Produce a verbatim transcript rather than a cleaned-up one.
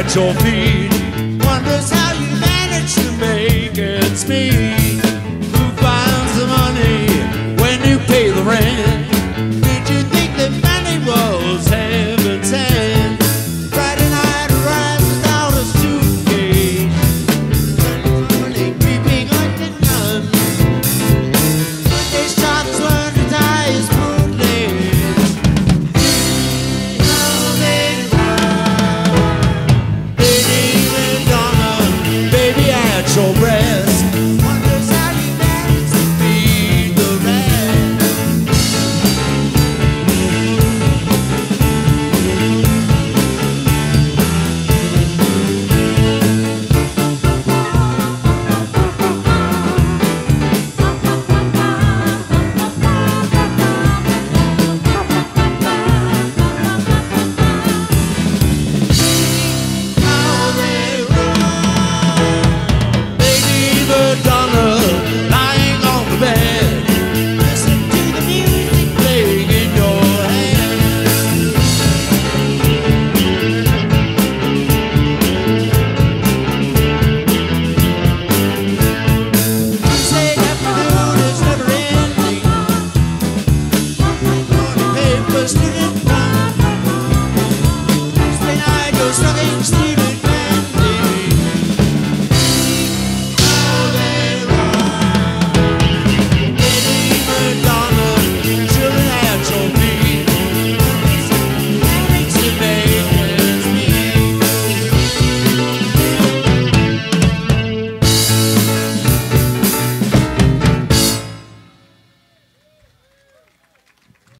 at your feet. Wonders how you manage to make ends meet. Who finds the money when you pay the rent? Did you think that money was heaven sent? Friday night arrives without a suitcase. Sunday morning creeping like a nun. Monday starts learn to tie his bootlace. Oh, baby, Lady Madonna, baby at your breast.